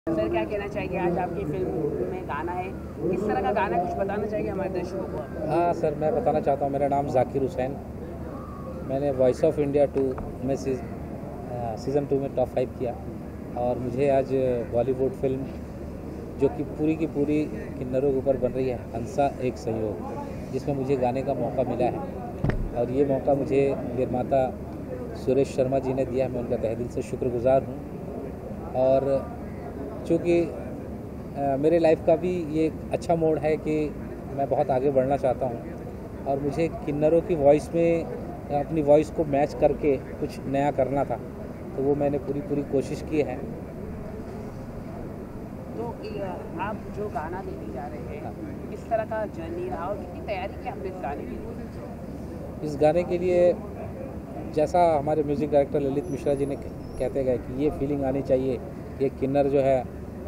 Sir क्या कहना चाहिए, आज आपकी फिल्म में गाना है, किस तरह का गाना, कुछ बताना चाहिए हमारे दर्शकों को? हाँ सर, मैं बताना चाहता हूँ। मेरा नाम ज़ाकिर हुसैन। मैंने वॉइस ऑफ इंडिया 2 में सीज़न 2 में टॉप 5 किया और मुझे आज बॉलीवुड फिल्म जो कि पूरी की पूरी किन्नरों के ऊपर बन रही है, हंसा एक संयोग, जिसमें मुझे गाने का मौका मिला है और ये मौका मुझे निर्माता सुरेश शर्मा जी ने दिया है। मैं उनका तहे दिल से शुक्रगुजार हूँ। और चूँकि मेरे लाइफ का भी ये एक अच्छा मोड़ है कि मैं बहुत आगे बढ़ना चाहता हूँ और मुझे किन्नरों की वॉइस में अपनी वॉइस को मैच करके कुछ नया करना था, तो वो मैंने पूरी कोशिश की है। तो आप जो गाना देने जा रहे हैं, किस तरह का जर्नी रहा और कितनी तैयारी की आपने इस गाने के लिए? इस गाने के लिए जैसा हमारे म्यूज़िक डायरेक्टर ललित मिश्रा जी ने कहते गए कि ये फीलिंग आनी चाहिए, ये किन्नर जो है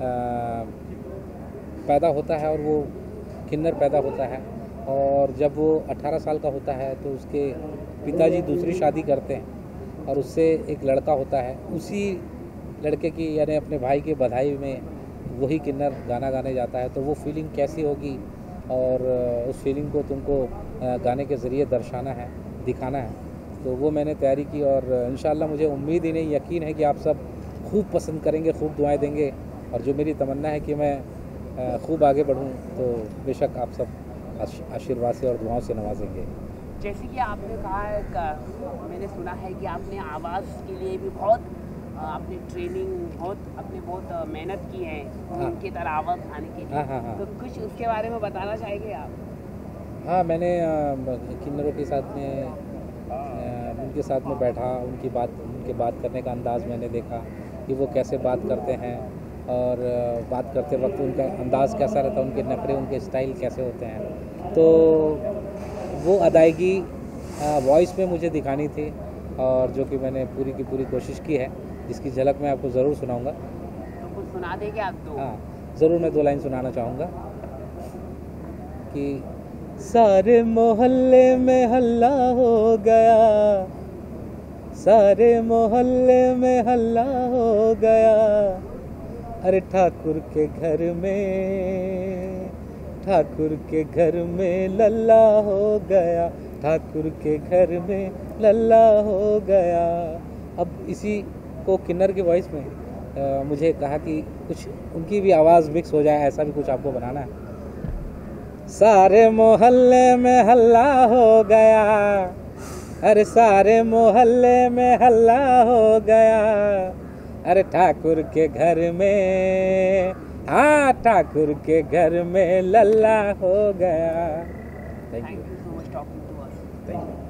पैदा होता है और वो किन्नर पैदा होता है और जब वो 18 साल का होता है तो उसके पिताजी दूसरी शादी करते हैं और उससे एक लड़का होता है। उसी लड़के की यानी अपने भाई के बधाई में वही किन्नर गाना गाने जाता है, तो वो फीलिंग कैसी होगी और उस फीलिंग को तुमको गाने के ज़रिए दर्शाना है, दिखाना है। तो वो मैंने तैयारी की और इंशाल्लाह मुझे उम्मीद ही नहीं, यकीन है कि आप सब खूब पसंद करेंगे, खूब दुआएं देंगे और जो मेरी तमन्ना है कि मैं खूब आगे बढ़ूं, तो बेशक आप सब आशीर्वाद से और दुआओं से नवाजेंगे। जैसे कि आपने कहा, मैंने सुना है कि आपने आवाज़ के लिए भी बहुत आपने ट्रेनिंग बहुत मेहनत की है, हाँ। उनकी तरह आवाज़ आने के लिए। हाँ। तो कुछ उसके बारे में बताना चाहेंगे आप? हाँ, मैंने किन्नरों के साथ में उनके साथ में बैठा, उनके बात करने का अंदाज़ मैंने देखा कि वो कैसे बात करते हैं और बात करते वक्त उनका अंदाज़ कैसा रहता है, उनके नखरे, उनके स्टाइल कैसे होते हैं। तो वो अदायगी वॉइस में मुझे दिखानी थी और जो कि मैंने पूरी की पूरी कोशिश की है, जिसकी झलक मैं आपको ज़रूर सुनाऊंगा। तो कुछ सुना देंगे आप? तो हाँ, ज़रूर मैं 2 लाइन सुनाना चाहूँगा कि सारे मोहल्ले में हल्ला हो गया, सारे मोहल्ले में हल्ला हो गया, अरे ठाकुर के घर में लल्ला हो गया, ठाकुर के घर में लल्ला हो गया। अब इसी को किन्नर की वॉइस में मुझे कहा कि कुछ उनकी भी आवाज़ मिक्स हो जाए, ऐसा भी कुछ आपको बनाना है। सारे मोहल्ले में हल्ला हो गया, अरे सारे मोहल्ले में हल्ला हो गया, अरे ठाकुर के घर में, हाँ ठाकुर के घर में लल्ला हो गया। Thank you so much talking to us. Thank you.